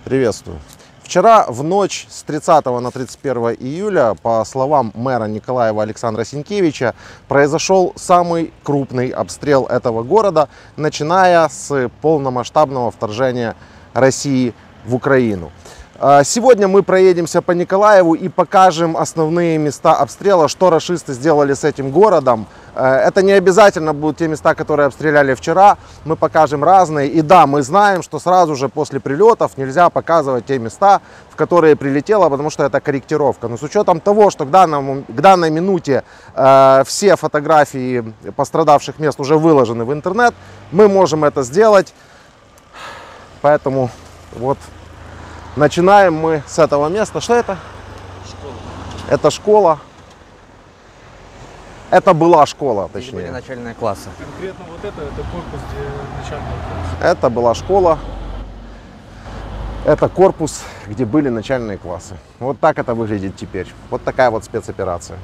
Приветствую. Вчера в ночь с 30 на 31 июля, по словам мэра Николаева Александра Сенкевича, произошел самый крупный обстрел этого города, начиная с полномасштабного вторжения России в Украину. Сегодня мы проедемся по Николаеву и покажем основные места обстрела, что рашисты сделали с этим городом. Это не обязательно будут те места, которые обстреляли вчера, мы покажем разные. И да, мы знаем, что сразу же после прилетов нельзя показывать те места, в которые прилетело, потому что это корректировка. Но с учетом того, что к данной минуте все фотографии пострадавших мест уже выложены в интернет, мы можем это сделать. Поэтому вот начинаем мы с этого места. Что это? Школа. Это школа. Это была школа, точнее. Были начальные классы. Конкретно вот это корпус, где начальные классы. Это была школа. Это корпус, где были начальные классы. Вот так это выглядит теперь. Вот такая вот спецоперация.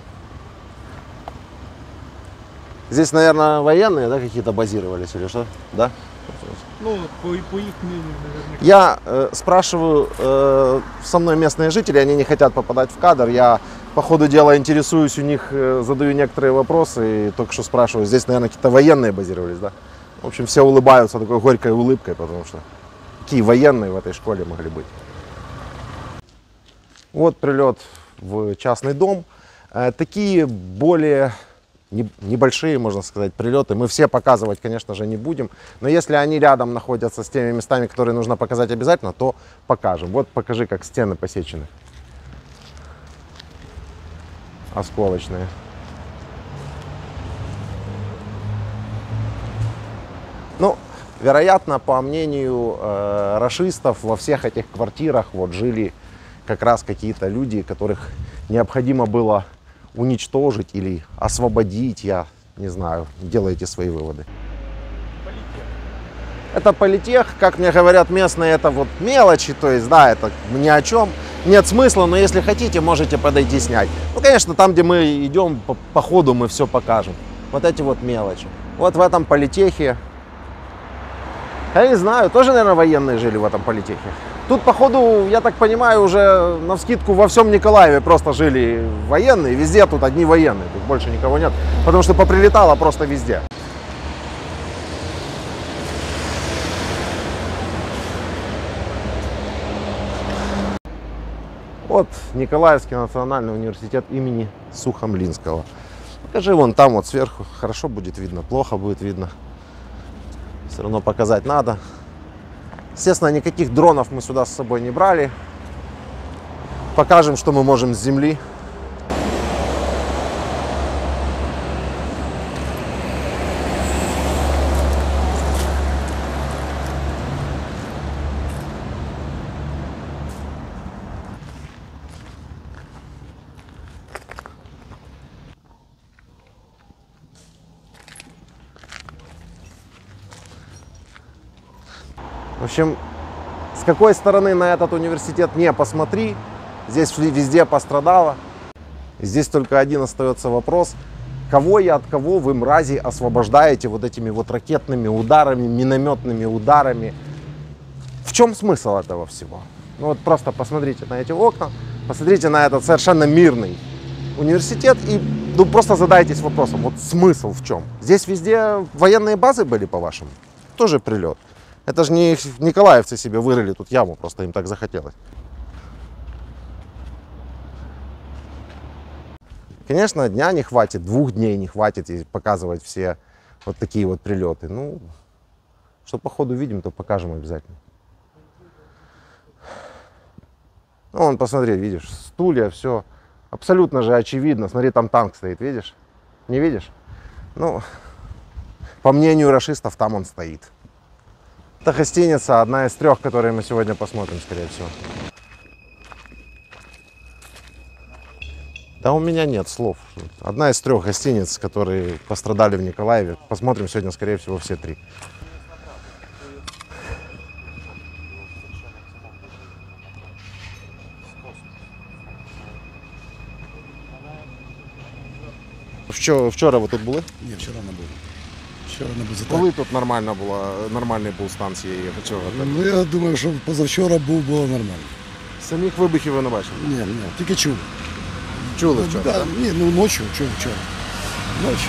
Здесь, наверное, военные, да, какие-то базировались или что? Да? Ну, по их мнению, наверное. Я спрашиваю, со мной местные жители, они не хотят попадать в кадр. Я по ходу дела интересуюсь у них, задаю некоторые вопросы и только что спрашиваю. Здесь, наверное, какие-то военные базировались, да? В общем, все улыбаются такой горькой улыбкой, потому что какие военные в этой школе могли быть. Вот прилет в частный дом. Такие более небольшие, можно сказать, прилеты мы все показывать, конечно же, не будем. Но если они рядом находятся с теми местами, которые нужно показать обязательно, то покажем. Вот покажи, как стены посечены. Осколочные. Ну, вероятно, по мнению рашистов, во всех этих квартирах вот жили как раз какие-то люди, которых необходимо было уничтожить или освободить, я не знаю, делайте свои выводы. Это политех, как мне говорят местные, это вот мелочи, то есть, да, это ни о чем, нет смысла, но если хотите, можете подойти снять. Ну, конечно, там, где мы идем по ходу, мы все покажем. Вот эти вот мелочи. Вот в этом политехе, я не знаю, тоже, наверное, военные жили в этом политехе. Тут, походу, я так понимаю, уже навскидку во всем Николаеве просто жили военные. Везде тут одни военные, тут больше никого нет. Потому что поприлетало просто везде. Вот Николаевский национальный университет имени Сухомлинского. Покажи вон там вот сверху. Хорошо будет видно, плохо будет видно. Все равно показать надо. Естественно, никаких дронов мы сюда с собой не брали. Покажем, что мы можем с земли. В общем, с какой стороны на этот университет не посмотри, здесь везде пострадало. Здесь только один остается вопрос, кого и от кого вы, мрази, освобождаете вот этими вот ракетными ударами, минометными ударами. В чем смысл этого всего? Ну вот просто посмотрите на эти окна, посмотрите на этот совершенно мирный университет и ну, просто задайтесь вопросом, вот смысл в чем? Здесь везде военные базы были, по-вашему? Тоже прилет. Это же не николаевцы себе вырыли тут яму, просто им так захотелось. Конечно, дня не хватит, 2 дней не хватит и показывать все вот такие вот прилеты. Ну, что по ходу видим, то покажем обязательно. Ну, вон, посмотри, видишь, стулья, все абсолютно же очевидно. Смотри, там танк стоит, видишь? Не видишь? Ну, по мнению рашистов, там он стоит. Это гостиница, одна из 3, которые мы сегодня посмотрим, скорее всего. Да у меня нет слов. Одна из 3 гостиниц, которые пострадали в Николаеве. Посмотрим сегодня, скорее всего, все 3. Вчора ви тут були? Ні, вчора не було. Вчора не буде так. Коли тут нормальний був стан цієї чого? Ну, я думаю, що позавчора було нормально. Самих вибухів ви не бачили? Ні, тільки чув. Чули вчора? Да, так? ні, ну ночі, чув вчора. Ночі.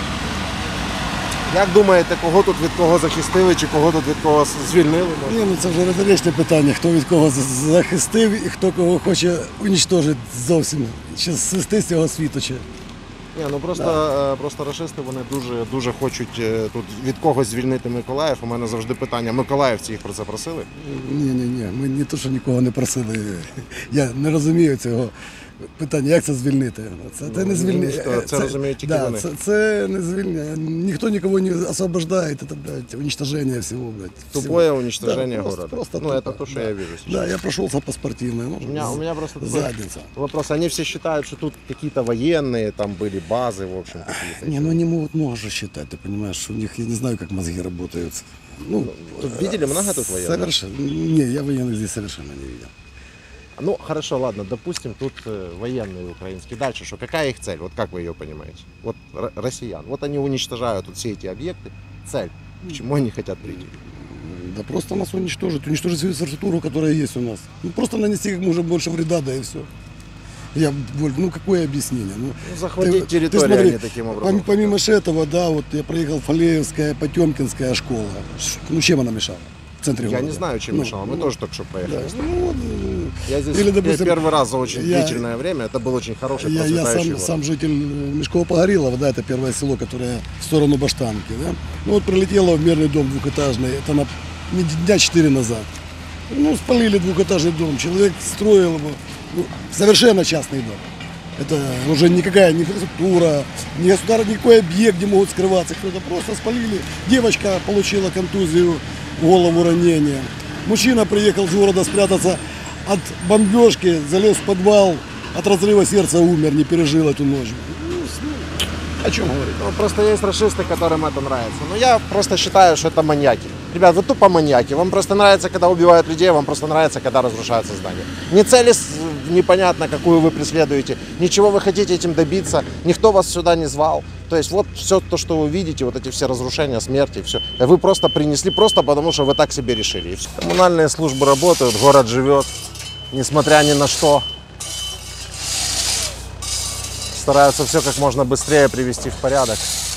Як думаєте, кого тут від кого захистили чи кого тут від кого звільнили? Ні, ну це вже риторичне питання, хто від кого захистив і хто кого хоче унічтожити зовсім. Чи зсисти з цього світу, чи... Ні, ну просто рашисти вони дуже хочуть тут від когось звільнити Миколаїв. У мене завжди питання, миколаївці їх про це просили? Ні, ми не то, що нікого не просили. Я не розумію цього питання, як це звільнити. Це не звільнення. Це розуміють тільки вони. Це не звільнення. Ніхто нікого не освобождає, це, блядь, уничтожение всего, блядь. Тупое уничтожение Да, города. просто Ну, это тупо, то, что да. я вижу сейчас. Да, я прошелся по спортивной. У меня просто такой задница. вопрос. Они все считают, что тут какие-то военные, там были базы, в общем, какие-то. Не, ну они могут много же считать, ты понимаешь, у них, я не знаю, как мозги работают. Ну, Тут видели много тут военных? Совершенно. Не, я военных здесь совершенно не видел. Ну, хорошо, ладно, допустим, тут военные украинские. Дальше что? Какая их цель? Вот как вы ее понимаете? Вот россиян. Вот они уничтожают тут все эти объекты. Цель. К чему они хотят прийти? Да просто нас уничтожить всю инфраструктуру, которая есть у нас. Ну, просто нанести как можно больше вреда, да и все. Ну какое объяснение? Ну, Захватить территорию смотри, они таким образом. Помимо этого, да, вот я проехал Фалеевская, Потемкинская школа. Ну чем она мешала? В центре Я города. не знаю, чем мешало. Мы тоже только что Да, проехали. ну, вот, Я здесь или, допустим, первый раз за очень я- длительное время. Это был очень хороший, я процветающий город. сам житель Мешково-Погорелого, да, это первое село, которое в сторону Баштанки, да. Ну вот прилетело в мирный дом двухэтажный, это дня 4 назад. Ну, спалили двухэтажный дом, человек строил его, ну, совершенно частный дом. Это уже никакая не инфраструктура, не государственный, никакой объект, где могут скрываться. Кто-то просто спалили. Девочка получила контузию, голову, ранение. Мужчина приехал с города спрятаться от бомбежки, залез в подвал, от разрыва сердца умер, не пережил эту ночь. О чем говорить? Ну, просто есть расисты, которым это нравится. Но я просто считаю, что это маньяки. Ребят, вы тупо маньяки. Вам просто нравится, когда убивают людей, вам просто нравится, когда разрушаются здания. Ни цели непонятно, какую вы преследуете, ничего вы хотите этим добиться, никто вас сюда не звал. То есть вот все то, что вы видите, вот эти все разрушения, смерти, все, вы просто принесли, просто потому что вы так себе решили. И всё. Коммунальные службы работают, город живет, несмотря ни на что. Стараются все как можно быстрее привести в порядок.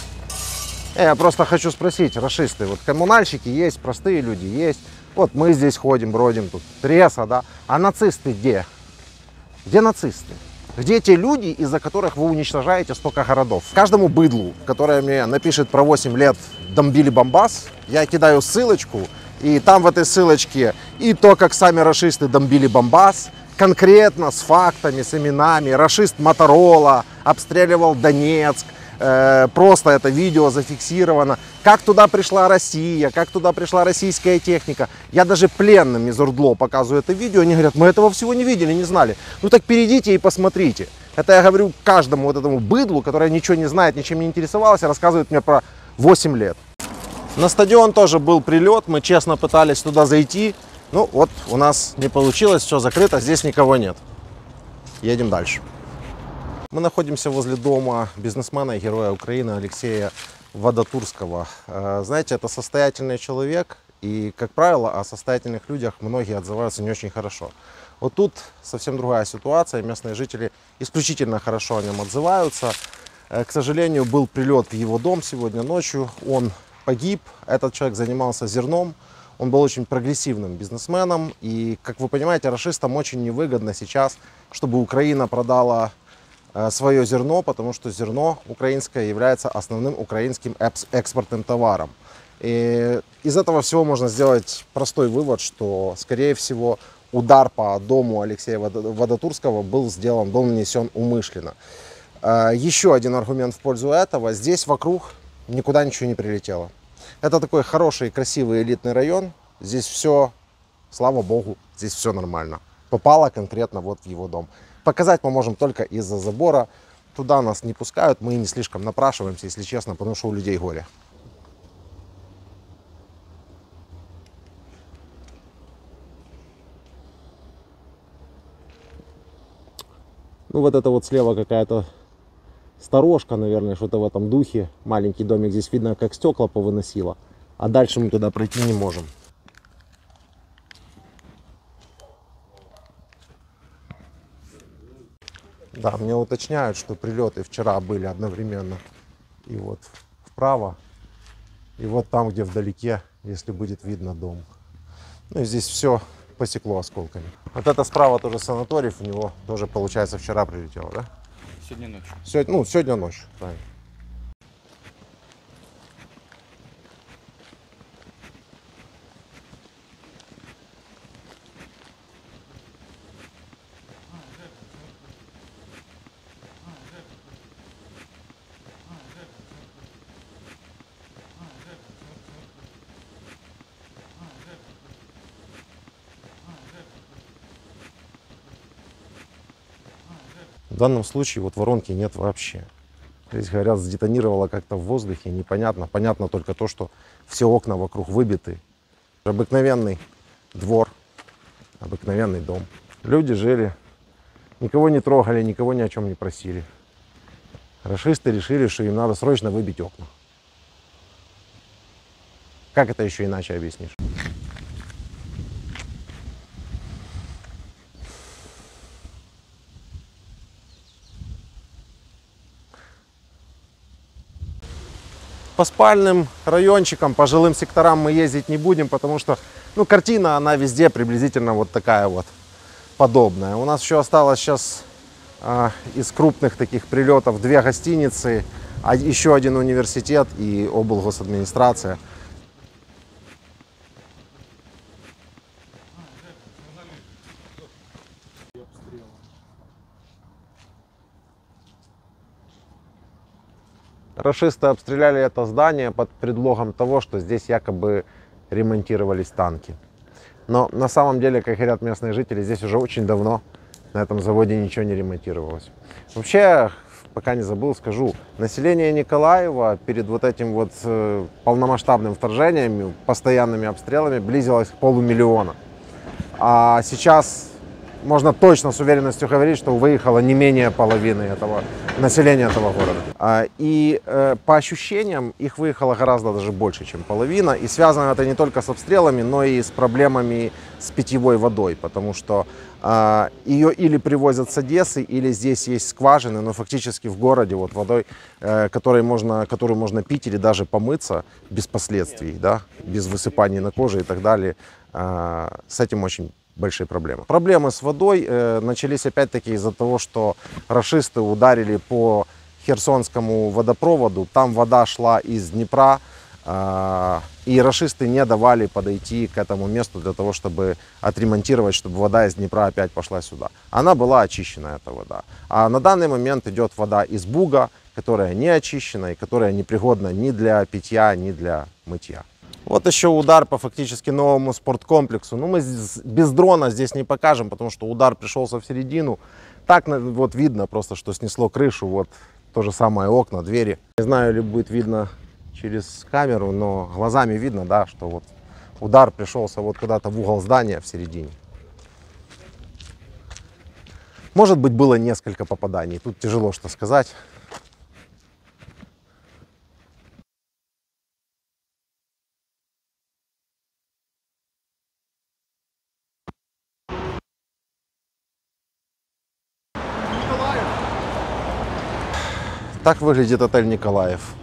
Я просто хочу спросить, рашисты, вот коммунальщики есть, простые люди есть. Вот мы здесь ходим, бродим, тут пресса, да. А нацисты где? Где нацисты? Где те люди, из-за которых вы уничтожаете столько городов? Каждому быдлу, которое мне напишет про 8 лет «Бомбили Бомбас», я кидаю ссылочку, и там в этой ссылочке и то, как сами рашисты бомбили Бомбас, конкретно с фактами, с именами. Рашист Моторола обстреливал Донецк. Просто это видео зафиксировано. Как туда пришла Россия, как туда пришла российская техника. Я даже пленным из Ордло показываю это видео. Они говорят, мы этого всего не видели, не знали. Ну так перейдите и посмотрите. Это я говорю каждому вот этому быдлу, которое ничего не знает, ничем не интересовалось, рассказывает мне про 8 лет. На стадион тоже был прилет, мы честно пытались туда зайти. Ну вот у нас не получилось, все закрыто, здесь никого нет. Едем дальше. Мы находимся возле дома бизнесмена и героя Украины Алексея Водотурского. Знаете, это состоятельный человек, и, как правило, о состоятельных людях многие отзываются не очень хорошо. Вот тут совсем другая ситуация, местные жители исключительно хорошо о нем отзываются. К сожалению, был прилет в его дом сегодня ночью, он погиб, этот человек занимался зерном, он был очень прогрессивным бизнесменом, и, как вы понимаете, рашистам очень невыгодно сейчас, чтобы Украина продала свое зерно, потому что зерно украинское является основным украинским экспортным товаром. И из этого всего можно сделать простой вывод, что, скорее всего, удар по дому Алексея Водотурского был нанесен умышленно. Еще один аргумент в пользу этого. Здесь вокруг никуда ничего не прилетело. Это такой хороший, красивый, элитный район. Здесь все, слава богу, здесь все нормально. Попало конкретно вот в его дом. Показать мы можем только из-за забора. Туда нас не пускают, мы не слишком напрашиваемся, если честно, потому что у людей горе. Ну вот это вот слева какая-то сторожка, наверное, что-то в этом духе. Маленький домик, здесь видно, как стекла повыносило. А дальше мы туда пройти не можем. Да, мне уточняют, что прилеты вчера были одновременно. И вот вправо, и вот там, где вдалеке, если будет видно дом. Ну и здесь все посекло осколками. Вот это справа тоже санаторий, в него тоже, получается, вчера прилетело, да? Сегодня ночью. Сегодня ночью, правильно. В данном случае вот воронки нет вообще. Здесь, говорят, сдетонировало как-то в воздухе, непонятно. Понятно только то, что все окна вокруг выбиты. Обыкновенный двор, обыкновенный дом. Люди жили, никого не трогали, никого ни о чем не просили. Рашисты решили, что им надо срочно выбить окна. Как это еще иначе объяснишь? По спальным райончикам, по жилым секторам мы ездить не будем, потому что, ну, картина, она везде приблизительно вот такая вот, подобная. У нас еще осталось сейчас из крупных таких прилетов 2 гостиницы, еще 1 университет и облгосадминистрация. Рашисты обстреляли это здание под предлогом того, что здесь якобы ремонтировались танки. Но на самом деле, как говорят местные жители, здесь уже очень давно на этом заводе ничего не ремонтировалось. Вообще, пока не забыл, скажу, население Николаева перед вот этим вот полномасштабным вторжением, постоянными обстрелами близилось к 500 000. А сейчас можно точно с уверенностью говорить, что выехало не менее половины этого населения этого города. И по ощущениям их выехало гораздо даже больше, чем половина. И связано это не только с обстрелами, но и с проблемами с питьевой водой. Потому что ее или привозят с Одессы, или здесь есть скважины, но фактически в городе вот водой, которую можно пить или даже помыться без последствий, да, без высыпаний на коже и так далее, с этим очень большие проблемы. Проблемы с водой начались опять-таки из-за того, что рашисты ударили по Херсонскому водопроводу. Там вода шла из Днепра, и рашисты не давали подойти к этому месту для того, чтобы отремонтировать, чтобы вода из Днепра опять пошла сюда. Она была очищена, эта вода. А на данный момент идет вода из Буга, которая не очищена и которая непригодна ни для питья, ни для мытья. Вот еще удар по фактически новому спорткомплексу. Ну, мы без дрона здесь не покажем, потому что удар пришелся в середину. Так вот видно просто, что снесло крышу. Вот то же самое окна, двери. Не знаю, ли будет видно через камеру, но глазами видно, да, что вот удар пришелся вот куда-то в угол здания в середине. Может быть, было несколько попаданий. Тут тяжело что сказать. Так выглядит отель Николаев.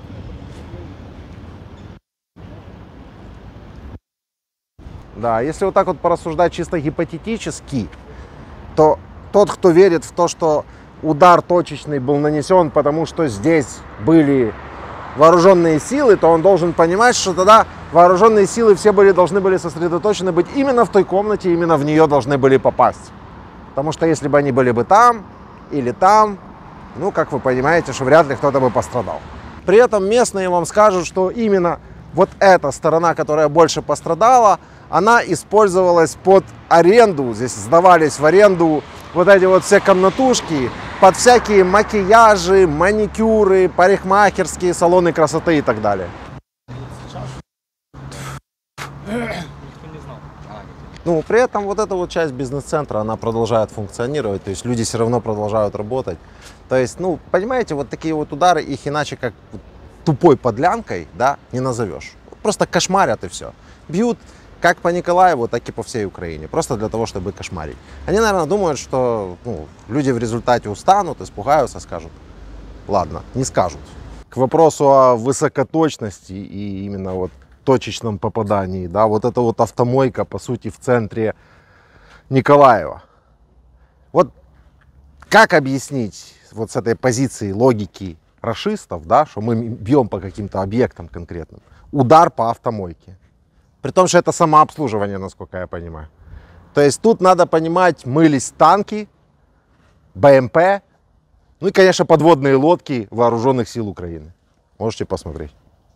Да, если вот так вот порассуждать чисто гипотетически, то тот, кто верит в то, что удар точечный был нанесен, потому что здесь были вооруженные силы, то он должен понимать, что тогда вооруженные силы все должны были сосредоточены быть именно в той комнате, именно в нее должны были попасть. Потому что если бы они были бы там или там, ну, как вы понимаете, что вряд ли кто-то бы пострадал. При этом местные вам скажут, что именно вот эта сторона, которая больше пострадала, она использовалась под аренду. Здесь сдавались в аренду вот эти вот все комнатушки под всякие макияжи, маникюры, парикмахерские, салоны красоты и так далее. Никто не знал. Ну, при этом вот эта вот часть бизнес-центра, она продолжает функционировать, то есть люди все равно продолжают работать. То есть, ну, понимаете, вот такие вот удары, их иначе как тупой подлянкой, да, не назовешь. Просто кошмарят и все. Бьют как по Николаеву, так и по всей Украине, просто для того, чтобы кошмарить. Они, наверное, думают, что люди в результате устанут, испугаются, скажут. Ладно, не скажут. К вопросу о высокоточности и именно вот точечном попадании, да, вот эта вот автомойка, по сути, в центре Николаева. Вот как объяснить вот с этой позиции логики рашистов, да, что мы бьем по каким-то объектам конкретным, удар по автомойке? При том, что это самообслуживание, насколько я понимаю. То есть тут надо понимать, мылись танки, БМП, ну и, конечно, подводные лодки вооруженных сил Украины. Можете посмотреть.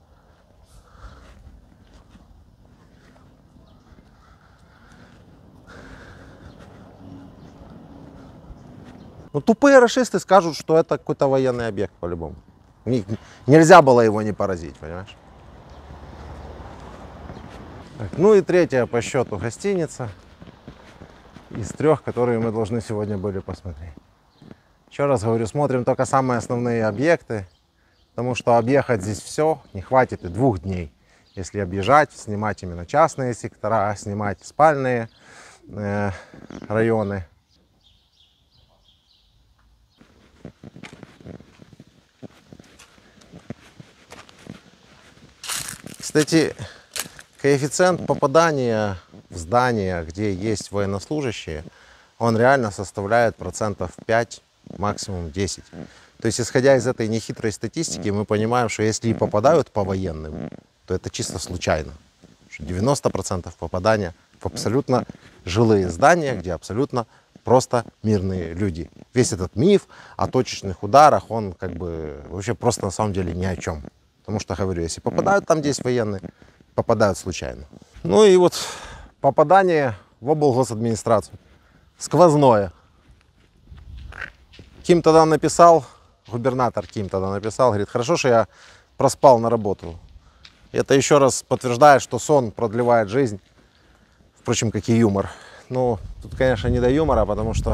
Ну, тупые рашисты скажут, что это какой-то военный объект по-любому. Нельзя было его не поразить, понимаешь? Так, ну и третья по счету гостиница из 3, которые мы должны сегодня были посмотреть. Еще раз говорю, смотрим только самые основные объекты, потому что объехать здесь все не хватит и 2 дней. Если объезжать, снимать именно частные сектора, снимать спальные районы. Кстати, коэффициент попадания в здания, где есть военнослужащие, он реально составляет 5%, максимум 10%. То есть, исходя из этой нехитрой статистики, мы понимаем, что если и попадают по военным, то это чисто случайно. 90% попадания в абсолютно жилые здания, где абсолютно просто мирные люди. Весь этот миф о точечных ударах, он как бы вообще просто на самом деле ни о чем. Потому что, говорю, если попадают там, где есть военные, попадают случайно. Ну и вот попадание в облгосадминистрацию. Сквозное. Ким тогда написал, губернатор Ким тогда написал, говорит, хорошо, что я проспал на работу. Это еще раз подтверждает, что сон продлевает жизнь. Впрочем, как и юмор. Ну, тут, конечно, не до юмора, потому что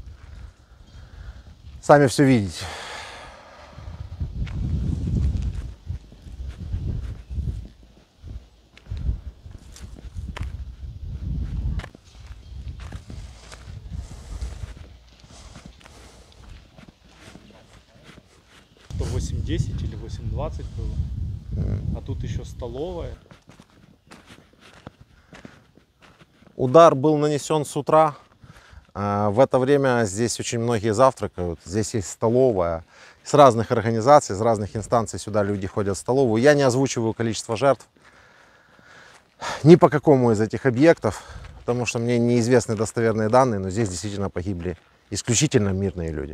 сами все видите. То 8:10 или 8:20 было. А тут еще столовая. Удар был нанесен с утра. В это время здесь очень многие завтракают. Здесь есть столовая. С разных организаций, с разных инстанций сюда люди ходят в столовую. Я не озвучиваю количество жертв ни по какому из этих объектов, потому что мне неизвестны достоверные данные, но здесь действительно погибли исключительно мирные люди.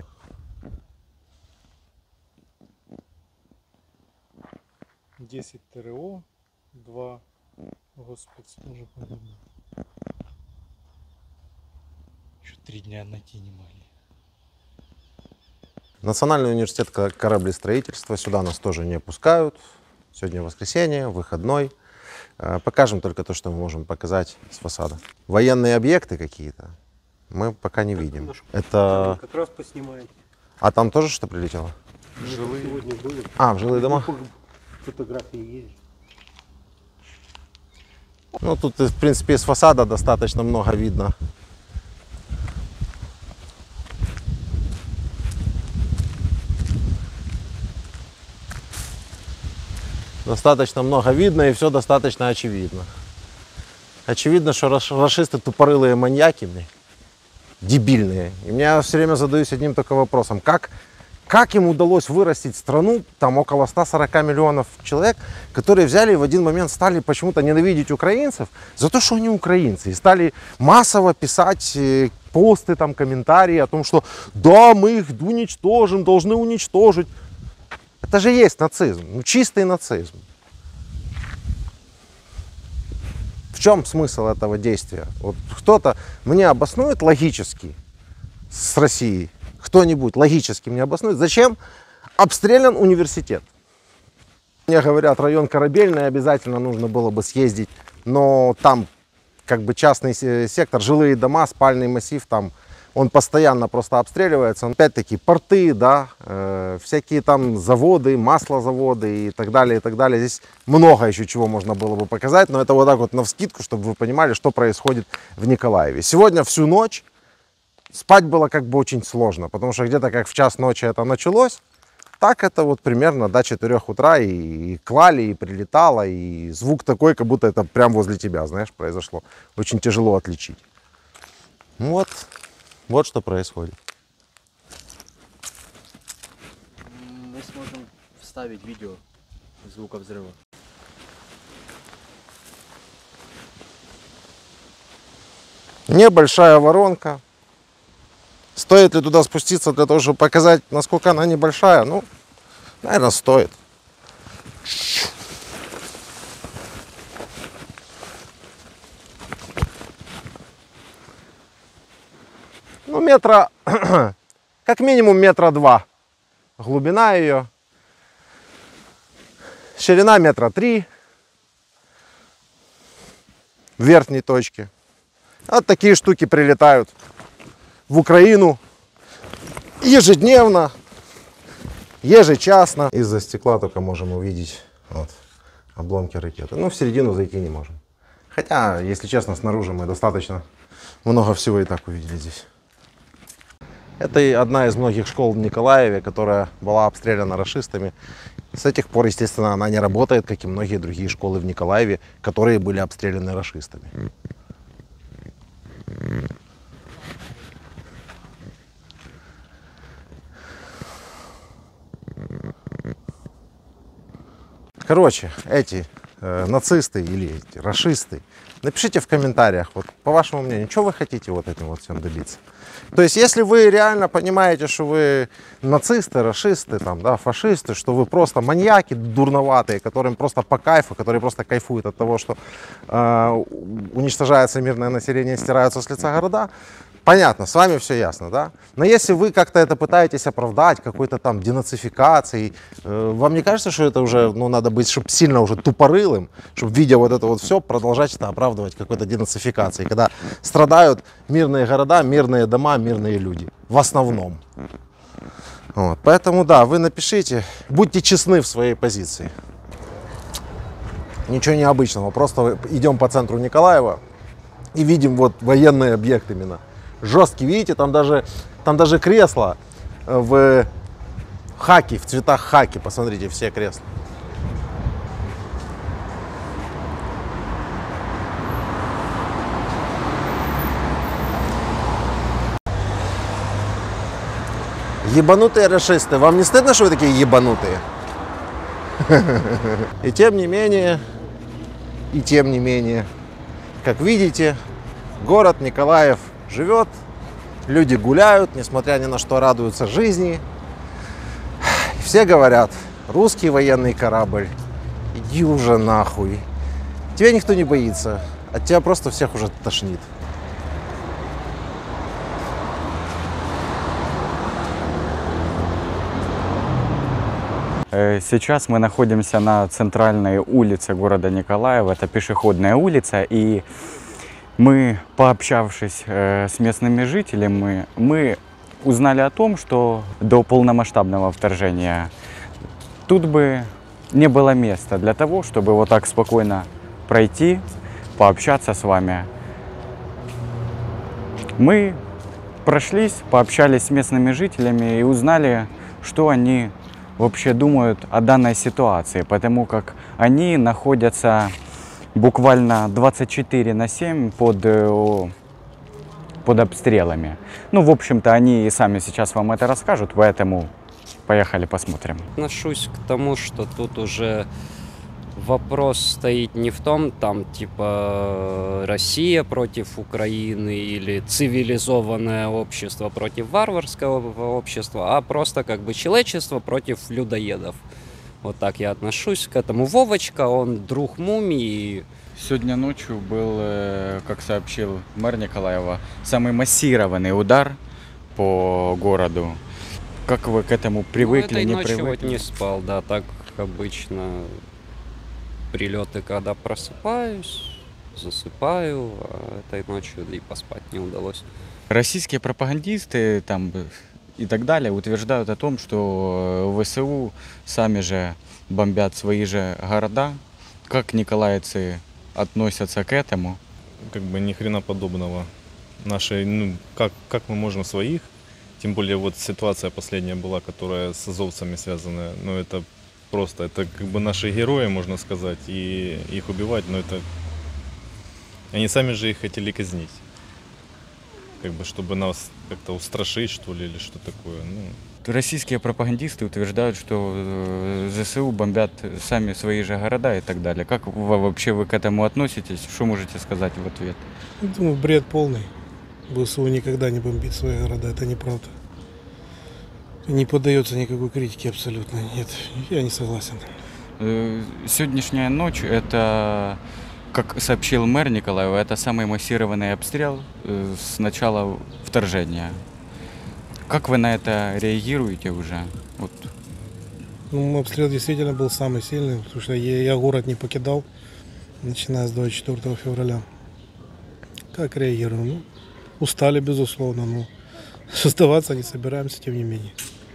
Десять ТРО, 2 госпецслужбы погибли. Еще 3 дня найти не могли. Национальный университет кораблестроительства, сюда нас тоже не пускают. Сегодня воскресенье, выходной. Покажем только то, что мы можем показать с фасада. Военные объекты какие-то мы пока не видим. Это... Как раз поснимаем. А там тоже что прилетело? Жилые. Сегодня было. А, в жилые дома? Фотографии есть. Ну, тут, в принципе, с фасада достаточно много видно. Достаточно много видно и все достаточно очевидно. Очевидно, что рашисты тупорылые маньяки, дебильные. И я все время задаюсь одним только вопросом. Как им удалось вырастить страну, там около 140 миллионов человек, которые взяли и в один момент стали почему-то ненавидеть украинцев за то, что они украинцы. И стали массово писать посты, там, комментарии о том, что да, мы их уничтожим, должны уничтожить. Это же есть нацизм, ну, чистый нацизм. В чем смысл этого действия? Вот кто-то мне обоснует логически с Россией, кто-нибудь логически мне обоснует, зачем обстрелян университет. Мне говорят, район Корабельный обязательно нужно было бы съездить, но там как бы частный сектор, жилые дома, спальный массив там, он постоянно просто обстреливается. Опять-таки порты, да, всякие там заводы, маслозаводы и так далее, и так далее. Здесь много еще чего можно было бы показать, но это вот так вот навскидку, чтобы вы понимали, что происходит в Николаеве. Сегодня всю ночь спать было как бы очень сложно, потому что где-то как в час ночи это началось, так это вот примерно до 4 утра и клали, и прилетало, и звук такой, как будто это прям возле тебя, знаешь, произошло. Очень тяжело отличить. Вот что происходит. Мы сможем вставить видео звука взрыва. Небольшая воронка. Стоит ли туда спуститься для того, чтобы показать, насколько она небольшая? Ну, наверное, стоит. Ну, метра, как минимум метра 2 глубина ее, ширина метра 3 в верхней точке. Вот такие штуки прилетают в Украину ежедневно, ежечасно. Из-за стекла только можем увидеть вот, обломки ракеты. Ну, в середину зайти не можем. Хотя, если честно, снаружи мы достаточно много всего и так увидели здесь. Это одна из многих школ в Николаеве, которая была обстреляна рашистами. С этих пор, естественно, она не работает, как и многие другие школы в Николаеве, которые были обстреляны рашистами. Короче, эти нацисты или эти рашисты, напишите в комментариях, вот по вашему мнению, что вы хотите вот этим вот всем добиться. То есть, если вы реально понимаете, что вы нацисты, рашисты, там, да, фашисты, что вы просто маньяки дурноватые, которым просто по кайфу, которые просто кайфуют от того, что уничтожается мирное население, стираются с лица города, понятно, с вами все ясно, да? Но если вы как-то это пытаетесь оправдать какой-то там денацификацией, вам не кажется, что это уже, ну, надо быть, чтобы сильно уже тупорылым, чтобы, видя вот это вот все, продолжать это оправдывать какой-то денацификацией, когда страдают мирные города, мирные дома, мирные люди, в основном. Вот. Поэтому, да, вы напишите, будьте честны в своей позиции. Ничего необычного, просто идем по центру Николаева и видим вот военный объект именно. Жесткий, видите, там даже кресла в хаки, в цветах хаки, посмотрите, все кресла. Ебанутые рашисты, вам не стыдно, что вы такие ебанутые? И тем не менее, как видите, город Николаев живет, люди гуляют, несмотря ни на что радуются жизни. И все говорят, русский военный корабль, иди уже нахуй. Тебя никто не боится, от тебя просто всех уже тошнит. Сейчас мы находимся на центральной улице города Николаева, это пешеходная улица, и мы, пообщавшись с местными жителями, мы узнали о том, что до полномасштабного вторжения тут бы не было места для того, чтобы вот так спокойно пройти, пообщаться с вами. Мы прошлись, пообщались с местными жителями и узнали, что они вообще думают о данной ситуации, потому как они находятся буквально 24/7 под обстрелами. Ну, в общем-то, они и сами сейчас вам это расскажут, поэтому поехали посмотрим. Отношусь к тому, что тут уже вопрос стоит не в том, там, типа, Россия против Украины или цивилизованное общество против варварского общества, а просто как бы человечество против людоедов. Вот так я отношусь к этому. Вовочка, он друг мумии. Сегодня ночью был, как сообщил мэр Николаева, самый массированный удар по городу. Как вы к этому привыкли, этой не ночью привыкли? вот не спал, да, так обычно прилеты, когда просыпаюсь, засыпаю, а этой ночью и поспать не удалось. Российские пропагандисты там и так далее утверждают о том, что ВСУ сами же бомбят свои же города. Как николаевцы относятся к этому? Как бы ни хрена подобного. Наши, как мы можем своих, тем более вот ситуация последняя была, которая с азовцами связана, это просто, это как бы наши герои, можно сказать, и их убивать, это, они сами же их хотели казнить, как бы, чтобы нас как-то устрашить, что ли, или что такое, Российские пропагандисты утверждают, что ЗСУ бомбят сами свои же города и так далее. Как вообще вы к этому относитесь? Что можете сказать в ответ? Думаю, бред полный. ВСУ никогда не бомбит свои города, это неправда. Не поддается никакой критике абсолютно. Нет, я не согласен. Сегодняшняя ночь, это, как сообщил мэр Николаева, это самый массированный обстрел с начала вторжения. Как вы на это реагируете уже? Вот. Обстрел действительно был самый сильный, потому что я город не покидал, начиная с 24 февраля. Как реагируем? Устали, безусловно, но сдаваться не собираемся, тем не менее.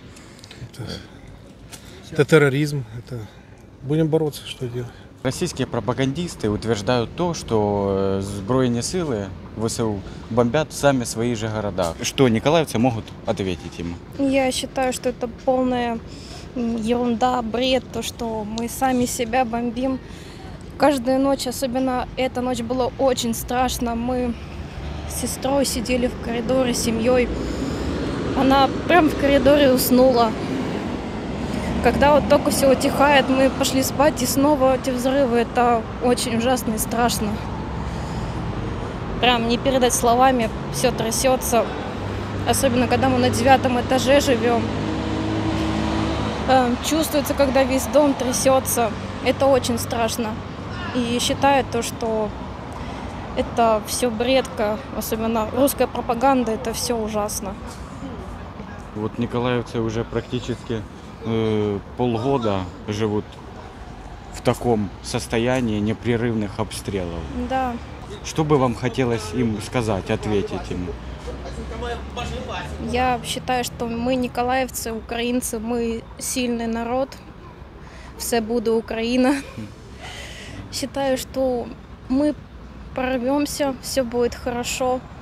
Это терроризм, будем бороться, что делать. Российские пропагандисты утверждают то, что Збройные силы ВСУ бомбят сами свои же города. Что николаевцы могут ответить им? Я считаю, что это полная ерунда, бред, то, что мы сами себя бомбим. Каждую ночь, особенно эта ночь, было очень страшно. Мы с сестрой сидели в коридоре с семьей. Она прям в коридоре уснула. Когда вот только все утихает, мы пошли спать, и снова эти взрывы. Это очень ужасно и страшно. Прям не передать словами, все трясется. Особенно, когда мы на 9 этаже живем. Чувствуется, когда весь дом трясется. Это очень страшно. И считаю то, что это все бредка, особенно русская пропаганда, это все ужасно. Вот николаевцы уже практически полгода живут в таком состоянии непрерывных обстрелов. Да. Что бы вам хотелось им сказать, ответить им? Я считаю, что мы, николаевцы, украинцы, мы сильный народ. Все буде Украина. Считаю, что мы прорвемся, все будет хорошо.